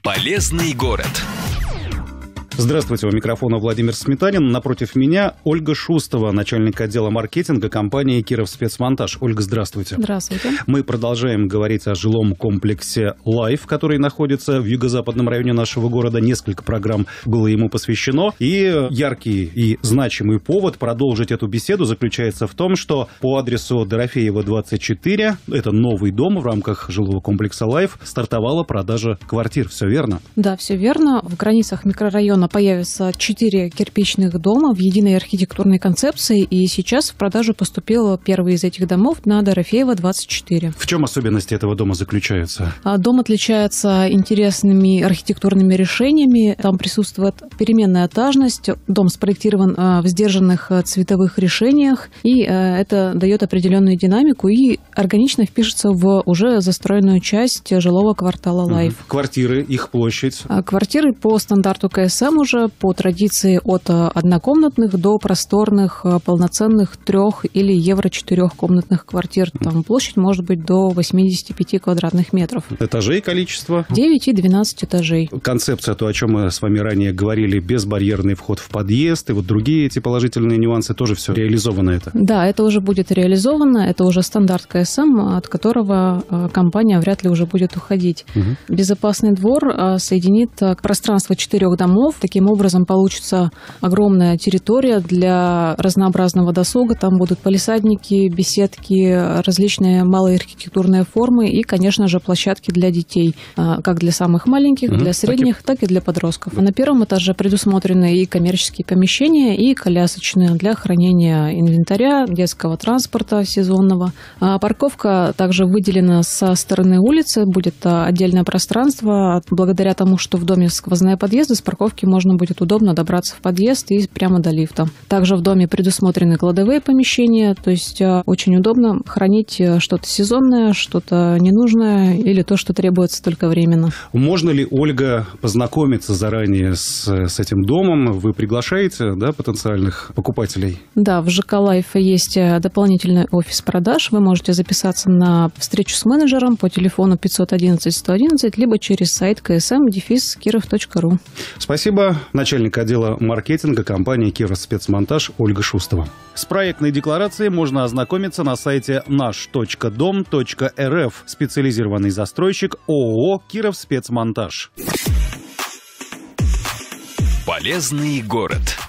Полезный город. Здравствуйте, у микрофона Владимир Сметанин. Напротив меня Ольга Шустова, начальник отдела маркетинга компании «Кировспецмонтаж». Ольга, здравствуйте. Здравствуйте. Мы продолжаем говорить о жилом комплексе «Лайф», который находится в юго-западном районе нашего города. Несколько программ было ему посвящено. И яркий и значимый повод продолжить эту беседу заключается в том, что по адресу Дорофеева, 24, это новый дом в рамках жилого комплекса «Лайф», стартовала продажа квартир. Все верно? Да, все верно. В границах микрорайона появится 4 кирпичных дома в единой архитектурной концепции, и сейчас в продажу поступил первый из этих домов на Дорофеева, 24. В чем особенности этого дома заключаются? Дом отличается интересными архитектурными решениями. Там присутствует переменная этажность. Дом спроектирован в сдержанных цветовых решениях, и это дает определенную динамику и органично впишется в уже застроенную часть жилого квартала «Лайф». Квартиры, их площадь? Квартиры по стандарту КСМ уже по традиции от однокомнатных до просторных, полноценных 3 или евро 4-комнатных квартир. Там площадь может быть до 85 квадратных метров. Этажей количество? 9 и 12 этажей. Концепция, то, о чем мы с вами ранее говорили, безбарьерный вход в подъезд и вот другие эти положительные нюансы, тоже все реализовано это? Да, это уже будет реализовано. Это уже стандарт КСМ, от которого компания вряд ли уже будет уходить. Безопасный двор соединит пространство 4 домов. Таким образом, получится огромная территория для разнообразного досуга. Там будут палисадники, беседки, различные малые архитектурные формы и, конечно же, площадки для детей. Как для самых маленьких, для средних, так и для подростков. На первом этаже предусмотрены и коммерческие помещения, и колясочные для хранения инвентаря, детского транспорта сезонного. Парковка также выделена со стороны улицы. Будет отдельное пространство. Благодаря тому, что в доме сквозные подъезды, с парковки можно будет удобно добраться в подъезд и прямо до лифта. Также в доме предусмотрены кладовые помещения, то есть очень удобно хранить что-то сезонное, что-то ненужное или то, что требуется только временно. Можно ли, Ольга, познакомиться заранее с этим домом? Вы приглашаете, да, потенциальных покупателей? Да, в ЖК «Лайф» есть дополнительный офис продаж. Вы можете записаться на встречу с менеджером по телефону 511-111, либо через сайт ksm-kirov.ru. Спасибо. Начальник отдела маркетинга компании «Кировспецмонтаж» Ольга Шустова. С проектной декларацией можно ознакомиться на сайте наш.дом.рф. Специализированный застройщик ООО «Кировспецмонтаж». Полезный город.